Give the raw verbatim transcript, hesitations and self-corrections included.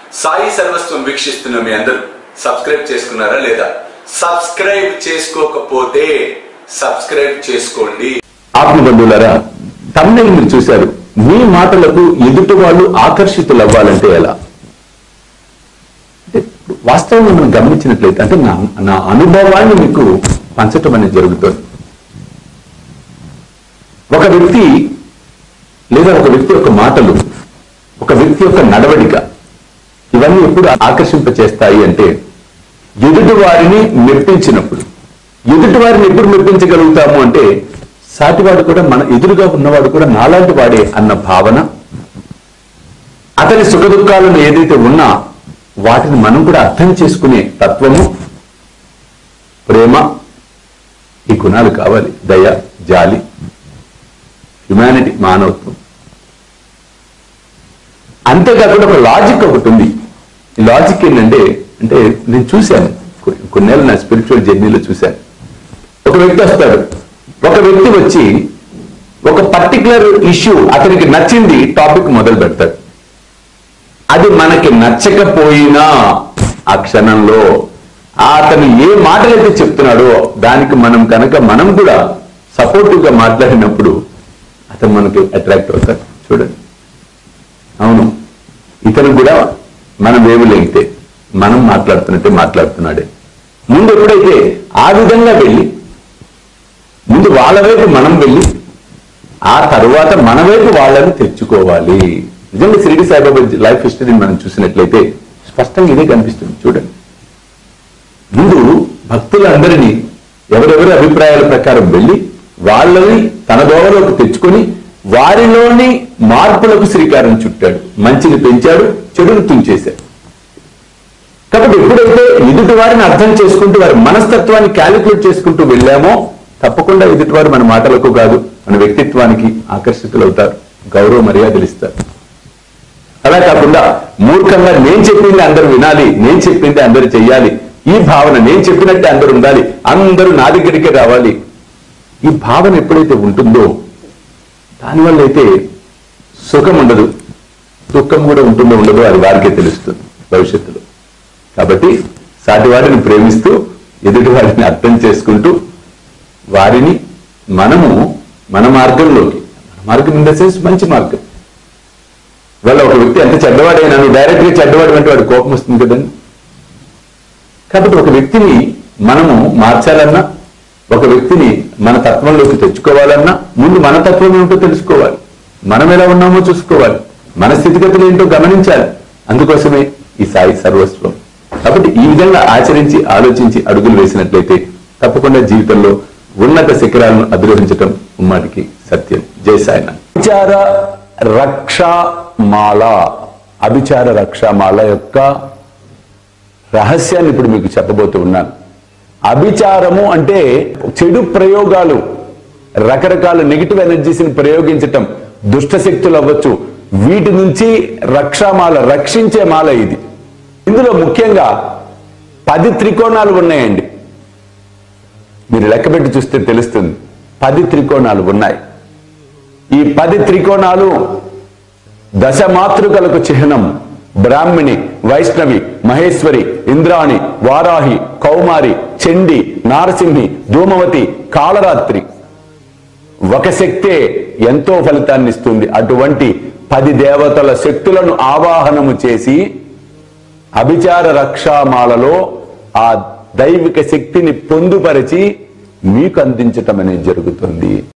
సాయి సర్వస్వం వీక్షిస్తున్న మీ అందరూ సబ్స్క్రైబ్ చేసుకున్నారా లేదా? సబ్స్క్రైబ్ చేసుకోకపోతే సబ్స్క్రైబ్ చేసుకోండి. ఆత్మబంధువులారా, తమిళ మీరు చూశారు. మీ మాటలకు ఎదుటి వాళ్ళు ఆకర్షితులు అవ్వాలంటే ఎలా? అంటే వాస్తవంగా మనం గమనించినట్లయితే, అంటే నా నా అనుభవాన్ని మీకు పంచటం అనేది జరుగుతుంది. ఒక వ్యక్తి లేదా ఒక వ్యక్తి యొక్క మాటలు, ఒక వ్యక్తి యొక్క నడవడిక, ఇవన్నీ ఎప్పుడు ఆకర్షింపచేస్తాయి అంటే ఎదుటి వారిని మెప్పించినప్పుడు. ఎదుటి వారిని ఎప్పుడు మెప్పించగలుగుతాము అంటే సాటివాడు కూడా, మన ఎదురుగా ఉన్నవాడు కూడా నాలాంటి వాడే అన్న భావన, అతని సుఖ దుఃఖాలను ఏదైతే ఉన్నా వాటిని మనం కూడా అర్థం చేసుకునే తత్వము, ప్రేమ, ఈ గుణాలు కావాలి. దయ, జాలి, హ్యుమానిటీ, మానవత్వం. అంతేకాకుండా ఒక లాజిక్ ఒకటి ఉంది. ఈ లాజిక్ ఏంటంటే, అంటే నేను చూశాను కొన్నేళ్ళు నా స్పిరిచువల్ జర్నీలో చూశాను. ఒక వ్యక్తి వస్తాడు, ఒక వ్యక్తి వచ్చి ఒక పర్టికులర్ ఇష్యూ అతనికి నచ్చింది టాపిక్ మొదలు పెడతాడు. అది మనకి నచ్చకపోయినా ఆ క్షణంలో అతను ఏ మాటలైతే చెప్తున్నాడో దానికి మనం కనుక మనం కూడా సపోర్టివ్ గా మాట్లాడినప్పుడు అతను మనకి అట్రాక్ట్ అవుతాడు. చూడండి, అవును, ఇతను కూడా మనం వేవులేగితే మనం మాట్లాడుతున్నట్టే మాట్లాడుతున్నాడే. ముందు ఎప్పుడైతే ఆ విధంగా వెళ్ళి ముందు వాళ్ళ వైపు మనం వెళ్ళి ఆ తరువాత మన వైపు వాళ్ళని తెచ్చుకోవాలి. నిజంగా షిరిడి సాయిబాబా లైఫ్ హిస్టరీని మనం చూసినట్లయితే స్పష్టంగా ఇదే కనిపిస్తుంది. చూడండి, ముందు భక్తులందరినీ ఎవరెవరి అభిప్రాయాల ప్రకారం వెళ్ళి వాళ్ళని తన దోవలోకి తెచ్చుకొని వారిలోని మార్పులకు శ్రీకారం చుట్టాడు. మంచిని పెంచాడు, చెడును తుంచేశాడు. కాబట్టి ఎప్పుడైతే ఎదుటి వారిని అర్థం చేసుకుంటూ వారి మనస్తత్వాన్ని క్యాలిక్యులేట్ చేసుకుంటూ వెళ్ళామో తప్పకుండా ఎదుటివారు మన మాటలకు కాదు మన వ్యక్తిత్వానికి ఆకర్షితులవుతారు, గౌరవ మర్యాదలు ఇస్తారు. అలా కాకుండా మూర్ఖంగా నేను చెప్పింది అందరూ వినాలి, నేను చెప్పింది అందరూ చెయ్యాలి, ఈ భావన, నేను చెప్పినట్టే అందరూ ఉండాలి, అందరూ నా దగ్గరికే రావాలి, ఈ భావన ఎప్పుడైతే ఉంటుందో దానివల్ల అయితే సుఖం ఉండదు, దుఃఖం కూడా ఉంటుందో ఉండదో అది వారికే తెలుస్తుంది భవిష్యత్తులో. కాబట్టి సాటివారిని ప్రేమిస్తూ ఎదుటి వారిని అర్థం చేసుకుంటూ వారిని మనము మన మార్గంలోకి, మన మార్గం ఇన్ ద సెన్స్ మంచి మార్గం. వాళ్ళ ఒక వ్యక్తి ఎంత చెడ్డవాడైనా నువ్వు డైరెక్ట్ గా చెడ్డవాడు అంటే వాడు కోపం వస్తుంది కదండి. కాబట్టి ఒక వ్యక్తిని మనము మార్చాలన్నా, ఒక వ్యక్తిని మన తత్వంలోకి తెచ్చుకోవాలన్నా ముందు మన తత్వం ఏమిటో తెలుసుకోవాలి, మనం ఎలా ఉన్నామో చూసుకోవాలి, మన స్థితిగతులు ఏంటో గమనించాలి. అందుకోసమే ఈ సాయి సర్వస్వం. కాబట్టి ఈ విధంగా ఆచరించి ఆలోచించి అడుగులు వేసినట్లయితే తప్పకుండా జీవితంలో ఉన్నత శిఖరాలను అధిరోహించటం ఉమ్మాటికి సత్యం. జై సాయినాథ్. అభిచార రక్షామాల, అభిచార రక్షామాల యొక్క రహస్యాన్ని ఇప్పుడు మీకు చెప్పబోతూ ఉన్నాను. అభిచారము అంటే చెడు ప్రయోగాలు, రకరకాల నెగిటివ్ ఎనర్జీస్ని ప్రయోగించటం, దుష్ట శక్తులు అవ్వచ్చు, వీటి నుంచి రక్షామాల, రక్షించే మాల ఇది. ఇందులో ముఖ్యంగా పది త్రికోణాలు ఉన్నాయండి. మీరు లెక్కబెట్టి చూస్తే తెలుస్తుంది, పది త్రికోణాలు ఉన్నాయి. ఈ పది త్రికోణాలు దశ మాతృకలకు చిహ్నం. బ్రాహ్మిణి, వైష్ణవి, మహేశ్వరి, ఇంద్రాణి, వారాహి, కౌమారి, చండి, నారసింహి, ధూమవతి, కాళరాత్రి. ఒక శక్తే ఎంతో ఫలితాన్ని ఇస్తుంది. అటువంటి పది దేవతల శక్తులను ఆవాహనము చేసి అభిచార రక్షామాలలో ఆ దైవిక శక్తిని పొందుపరిచి మీకు అందించటం అనేది జరుగుతుంది.